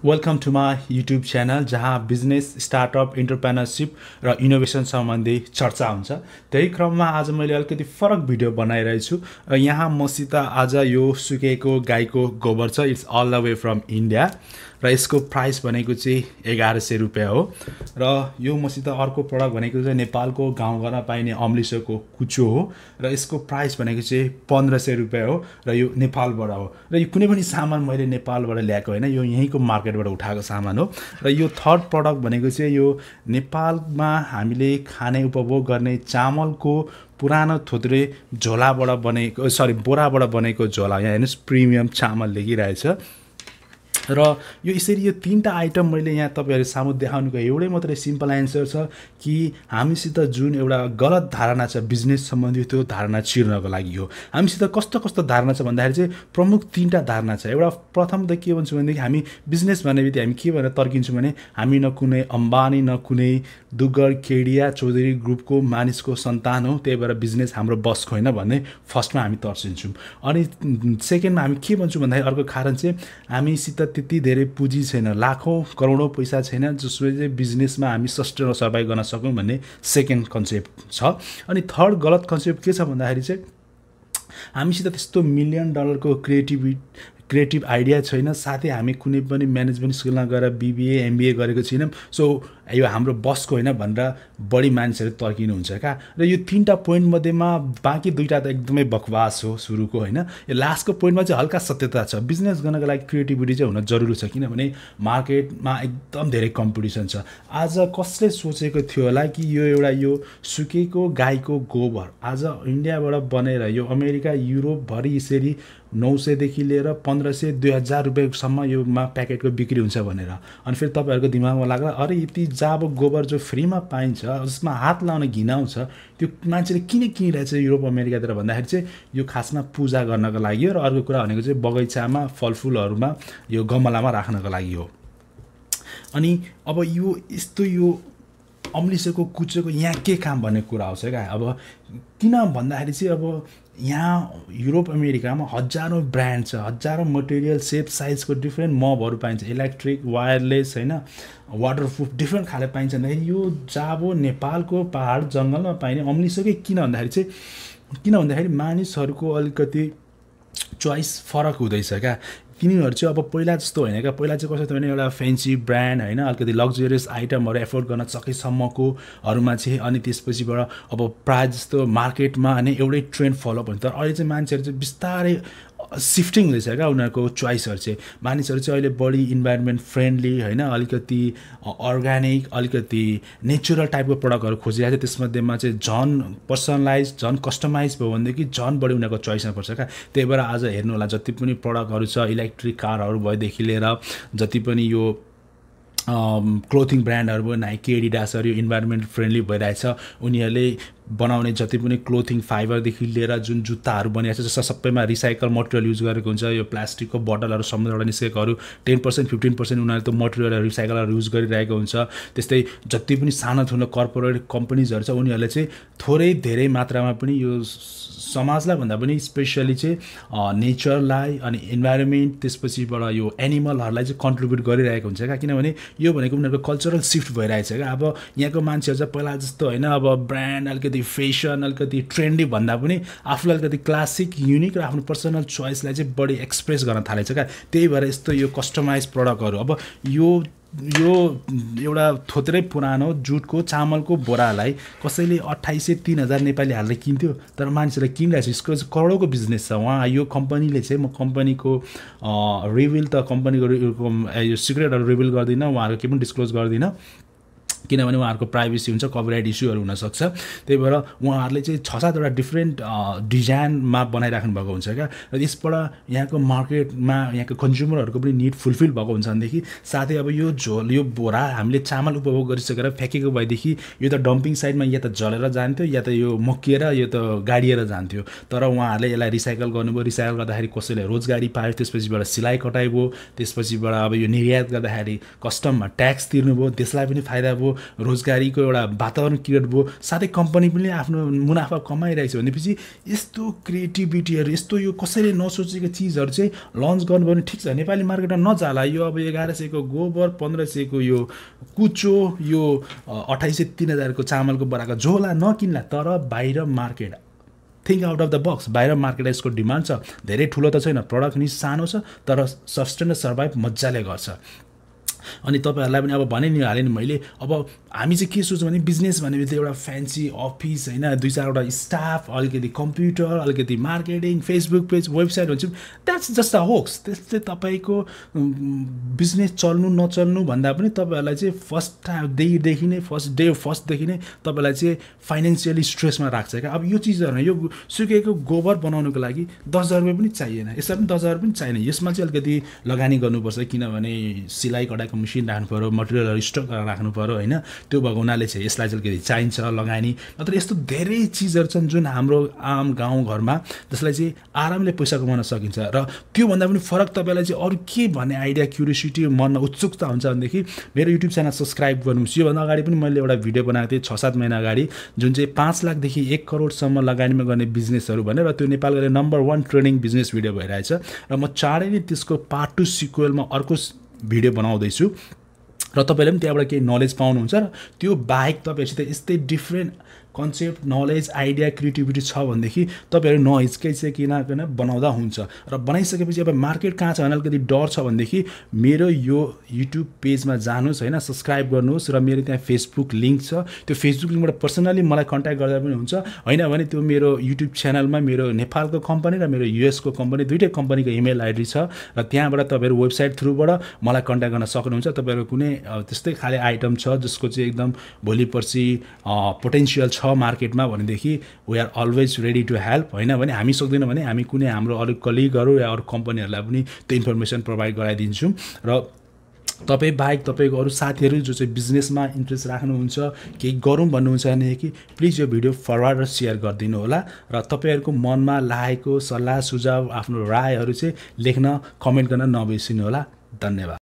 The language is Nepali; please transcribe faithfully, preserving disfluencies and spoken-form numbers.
Welcome to my YouTube channel जहाँ बिजनेस स्टार्टअप इन्टरप्रेनरसिप र इनोभेसन सम्बन्धी चर्चा हुन्छ। त्यही क्रममा आज मैले अलिकति फरक भिडियो बनाइरहेछु र यहाँ मसित आज यो सुकेको गाईको गोबर छ। It's all the way from India र यसको प्राइस भनेको चाहिँ एघार सय रुपियाँ हो। र यो मसित अर्को प्रडक्ट भनेको चाहिँ नेपालको गाउँघरमा पाइने अम्लिसोको कुचो हो र यसको प्राइस भनेको चाहिँ पन्ध्र सय रुपियाँ हो र यो नेपालबाट हो। र यो कुनै पनि सामान मैले नेपालबाट ल्याएको होइन, यो यहीँको मार्केटबाट उठाएको सामान हो। र यो थर्ड प्रडक्ट भनेको चाहिँ यो नेपालमा हामीले खाने उपभोग गर्ने चामलको पुरानो थोत्रे झोलाबाट बनेको सरी बोराबाट बनेको झोला, यहाँ हेर्नुहोस् प्रिमियम चामल लेखिरहेछ। र यो यसरी यो तीनटा आइटम मैले यहाँ तपाईहरु सामु देखाउनुको एउटै मात्रै सिम्पल एन्सर छ कि हामीसित जुन एउटा गलत धारणा छ बिजनेस सम्बन्धी त्यो धारणा चिर्नको लागि हो। हामीसित कस्तो कस्तो धारणा छ भन्दाखेरि चाहिँ प्रमुख तीनटा धारणा छ। एउटा प्रथम त के भन्छौँ भनेदेखि हामी बिजनेस भन्नेबित्तिकै हामी के भनेर तर्किन्छौँ भने हामी न कुनै अम्बानी न कुनै दुग्गड केडिया चौधरी ग्रुपको मानिसको सन्तान हो, त्यही भएर बिजनेस हाम्रो बसको होइन भन्ने फर्स्टमा हामी तर्सिन्छौँ। अनि सेकेन्डमा हामी के भन्छौँ भन्दाखेरि अर्को कारण चाहिँ हामीसित त्यति धेरै पुँजी छैन, लाखौँ करोडौँ पैसा छैन जसले चाहिँ बिजनेसमा हामी सस्टेन सर्भाइभ गर्न सकौँ भन्ने सेकेन्ड कन्सेप्ट छ। अनि थर्ड गलत कन्सेप्ट के छ भन्दाखेरि चाहिँ हामीसित त्यस्तो मिलियन डलरको क्रिएटिभिटी क्रिएटिभ आइडिया छैन, साथै हामी कुनै पनि म्यानेजमेन्ट स्कुलमा गएर बिबिए एमबिए गरेको छैनौँ, सो यो हाम्रो बसको होइन भनेर बढी मान्छेहरू तर्किनुहुन्छ क्या। र यो तीनटा पोइन्ट मध्येमा बाँकी दुईटा त एकदमै बकवास हो सुरुको होइन। यो लास्टको पोइन्टमा चाहिँ हल्का सत्यता छ। बिजनेस गर्नको लागि क्रिएटिभिटी चाहिँ हुन जरुरी छ, किनभने मार्केटमा एकदम धेरै कम्पिटिसन छ। आज कसले सोचेको थियो होला कि यो एउटा यो सुकेको गाईको गोबर आज इन्डियाबाट बनेर यो अमेरिका युरोपभरि यसरी नौ सयदेखि लिएर पन्ध्र सय दुई हजार रुपियाँसम्म योमा प्याकेटको बिक्री हुन्छ भनेर। अनि फेरि तपाईँहरूको दिमागमा लाग्ला अरे यति जाबो गोबर जो फ्रीमा पाइन्छ जसमा हात लाउन घिनाउँछ त्यो मान्छेले किन किनिरहेछ युरोप अमेरिकातिर भन्दाखेरि चाहिँ यो खासमा पूजा गर्नको लागि हो। र अर्को कुरा भनेको चाहिँ बगैँचामा फलफुलहरूमा यो गमलामा राख्नको लागि हो। अनि अब यो यस्तो यो अम्लिसोको कुचोको यहाँ के काम भन्ने कुरा आउँछ क्या। अब किन भन्दाखेरि चाहिँ अब यहाँ युरोप अमेरिकामा हजारौँ ब्रान्ड छ, हजारौँ मटेरियल सेप साइजको डिफ्रेन्ट मबहरू पाइन्छ, इलेक्ट्रिक वायरलेस होइन वाटरप्रुफ डिफ्रेन्ट खाले पाइन्छ। भन्दाखेरि यो जाबो नेपालको पहाड जङ्गलमा पाइने अम्लिसोकै किन भन्दाखेरि चाहिँ किन भन्दाखेरि मानिसहरूको अलिकति चोइस फरक हुँदैछ क्या। तिनीहरू चाहिँ अब पहिला जस्तो होइन क्या। पहिला चाहिँ कस्तो थियो भने एउटा फेन्सी ब्रान्ड होइन अलिकति लग्जरियस आइटमहरू एफोर्ड गर्न सकेसम्मकोहरूमा चाहिँ अनि त्यसपछिबाट अब प्रायः जस्तो मार्केटमा होइन एउटै ट्रेन्ड फलो हुन्छ। तर अहिले चाहिँ मान्छेहरू चाहिँ बिस्तारै सिफ्टिङ हुँदैछ क्या उनीहरूको चोइसहरू चाहिँ। मानिसहरू चाहिँ अहिले बढी इन्भाइरोमेन्ट फ्रेन्डली होइन अलिकति अर्ग्यानिक अलिकति नेचुरल टाइपको प्रडक्टहरू खोजिरहेको छ। त्यसमध्येमा चाहिँ झन पर्सनलाइज झन कस्टमाइज भयो भनेदेखि झन बढी उनीहरूको चोइसमा पर्छ क्या। त्यही भएर आज हेर्नु होला जति पनि प्रडक्टहरू छ इलेक्ट्रिक कारहरू भएदेखि लिएर जति पनि यो क्लोथिङ ब्रान्डहरू भयो नाइकी एडिडासहरू यो इन्भाइरोमेन्ट फ्रेन्डली भइरहेछ। उनीहरूले बनाउने जति पनि क्लोथिङ फाइबरदेखि लिएर जुन जुत्ताहरू बनिरहेको छ जस्तो सबैमा रिसाइकल मटेरियल युज गरेको हुन्छ। यो प्लास्टिकको बोतलहरू समुद्रबाट निस्केकोहरू टेन पर्सेन्ट फिफ्टिन पर्सेन्ट उनीहरूले त मटेरियलहरू रिसाइकलहरू युज गरिरहेको हुन्छ। त्यस्तै जति पनि सानो ठुलो कर्पोरेट कम्पनीजहरू छ उनीहरूले चाहिँ थोरै धेरै मात्रामा पनि यो समाजलाई भन्दा पनि स्पेसली चाहिँ नेचरलाई अनि इन्भाइरोमेन्ट त्यसपछिबाट यो एनिमलहरूलाई चाहिँ कन्ट्रिब्युट गरिरहेको हुन्छ क्या। किनभने यो भनेको उनीहरूको कल्चरल सिफ्ट भइरहेछ क्या। अब यहाँको मान्छेहरू चाहिँ पहिला जस्तो होइन अब ब्रान्ड अलिकति फेसन अलिकति ट्रेन्डी भन्दा पनि आफूलाई अलिकति क्लासिक युनिक र आफ्नो पर्सनल चोइसलाई चाहिँ बढी एक्सप्रेस गर्न थालेछ क्या। त्यही भएर यस्तो यो कस्टमाइज प्रडक्टहरू अब यो यो एउटा थोत्रै पुरानो जुटको चामलको बोरालाई कसैले अट्ठाइस सय तिन हजार नेपाली हालेर किन्थ्यो, तर मान्छेलाई किनिरहेको छ। यसको चाहिँ करोडौँको बिजनेस छ। उहाँ यो कम्पनीले चाहिँ म कम्पनीको रिभिल त कम्पनीको यो सिक्रेटहरू रिभिल गर्दिनँ, उहाँहरूको केही पनि डिस्क्लोज गर्दिनँ किनभने उहाँहरूको प्राइभेसी हुन्छ, कपिराइट इस्युहरू हुनसक्छ। त्यही भएर उहाँहरूले चाहिँ छ सातवटा डिफ्रेन्ट डिजाइनमा बनाइराख्नु भएको हुन्छ क्या। र यसबाट यहाँको मार्केटमा यहाँको कन्ज्युमरहरूको पनि निड फुलफिल भएको हुन्छ भनेदेखि साथै अब यो झोल यो बोरा हामीले चामल उपभोग गरिसकेर फ्याँकेको भएदेखि यो त डम्पिङ साइडमा या त जलेर जान्थ्यो या त यो मकिएर यो त गाडिएर जान्थ्यो। तर उहाँहरूले यसलाई रिसाइकल गर्नुभयो। रिसाइकल गर्दाखेरि कसैले रोजगारी पायो, त्यसपछिबाट सिलाइ कटाइ भयो, त्यसपछिबाट अब यो निर्यात गर्दाखेरि कस्टममा ट्याक्स तिर्नुभयो, त्यसलाई पनि फाइदा भयो। रोजगारीको एउटा वातावरण क्रिएट भयो, साथै कम्पनी पनि आफ्नो मुनाफा कमाइरहेको छ भनेपछि यस्तो क्रिएटिभिटीहरू, यस्तो यो कसैले नसोचेको चिजहरू चाहिँ लन्च गर्नु भने ठिक छ, नेपाली मार्केटमा नजाला। यो अब एघार सयको गोबर, पन्ध्र सयको यो कुचो, यो अठाइस सय तिन हजारको चामलको बराको झोला नकिन्ला, तर बाहिर market think out of the box. बाहिर मार्केट यसको डिमान्ड छ, धेरै ठुलो त छैन, प्रडक्ट नि सानो छ तर सस्टेन र सर्भाइभ मजाले गर्छ। अनि तपाईँहरूलाई पनि अब भने नि हालेँ नि मैले, अब हामी चाहिँ के सोच्छौँ भने बिजनेस भनेपछि एउटा फ्यान्सी अफिस होइन, दुई चारवटा स्टाफ, अलिकति कम्प्युटर, अलिकति मार्केटिङ, फेसबुक पेज, वेबसाइट भन्छौँ, द्याट्स जस्ट अ होक्स। त्यसले तपाईँको बिजनेस चल्नु नचल्नु भन्दा पनि तपाईँहरूलाई चाहिँ फर्स्ट डेदेखि नै फर्स्ट डे फर्स्टदेखि नै तपाईँलाई चाहिँ फाइनेन्सियली स्ट्रेसमा राख्छ क्या। अब यो चिजहरू यो सुकेको गोबर बनाउनुको लागि दस हजार रुपियाँ पनि चाहिएन, यसमा पनि दस हजार पनि चाहिएन। यसमा चाहिँ अलिकति लगानी गर्नुपर्छ, किनभने सिलाइ कडाइको मेसिन राख्नु पऱ्यो, मटेरियलहरू स्टक गरेर राख्नु पऱ्यो होइन। त्यो भएको हुनाले चाहिँ यसलाई चाहिँ अलिकति चाहिन्छ लगानी। नत्र यस्तो धेरै चिजहरू छन् जुन हाम्रो आम गाउँघरमा जसलाई चाहिँ आरामले पैसा कमाउन सकिन्छ। र त्योभन्दा पनि फरक तपाईँलाई चाहिँ अरू के भन्ने आइडिया, क्युरियोसिटी, मनमा उत्सुकता हुन्छ भनेदेखि मेरो युट्युब च्यानल सब्सक्राइब गर्नुहोस्। योभन्दा अगाडि पनि मैले एउटा भिडियो बनाएको थिएँ छ सात महिना अगाडि, जुन चाहिँ पाँच लाखदेखि एक करोडसम्म लगानीमा गर्ने बिजनेसहरू भनेर, त्यो नेपालको number one trading business video भइरहेछ। र म चाँडै नै त्यसको पार्ट टू सिक्वेलमा अर्को भिडियो बनाउँदैछु र तपाईँले पनि त्यहाँबाट केही नलेज पाउनुहुन्छ। र त्यो बाहेक तपाईँहरूसित यस्तै different concept, knowledge, idea, creativity छ भनेदेखि तपाईँहरू नहिचकिचाइकन किन बनाउँदा हुन्छ। र बनाइसकेपछि अब मार्केट कहाँ छ भने अलिकति डर छ भनेदेखि मेरो यो युट्युब पेजमा जानुहोस् होइन, सब्सक्राइब गर्नुहोस्। र मेरो त्यहाँ फेसबुक लिङ्क छ, त्यो फेसबुक लिङ्कबाट पर्सनली मलाई कन्ट्याक्ट गर्दा पनि हुन्छ। होइन भने त्यो मेरो युट्युब च्यानलमा मेरो नेपालको कम्पनी र मेरो युएसको कम्पनी दुइटै कम्पनीको इमेल आइडी छ, र त्यहाँबाट तपाईँहरू वेबसाइट थ्रुबाट मलाई कन्ट्याक्ट गर्न सक्नुहुन्छ। तपाईँहरूको कुनै त्यस्तै खाले आइटम छ जसको चाहिँ एकदम भोलि पर्सि पोटेन्सियल छ मार्केटमा भनेदेखि we are always ready to help. होइन भने हामी सक्दैनौँ भने हामी कुनै हाम्रो अरू कलिगहरू या अरू कम्पनीहरूलाई पनि त्यो इन्फर्मेसन प्रोभाइड गराइदिन्छौँ। र तपाईँ बाहेक तपाईँको अरू साथीहरू जो चाहिँ बिजनेसमा इन्ट्रेस्ट राख्नुहुन्छ, केही गरौँ भन्नुहुन्छ भनेदेखि प्लिज यो भिडियो फरवार्ड र सेयर गरिदिनु होला। र तपाईँहरूको मनमा लागेको सल्लाह सुझाव, आफ्नो रायहरू चाहिँ लेख्न, कमेन्ट गर्न नबिर्सिनु होला। धन्यवाद।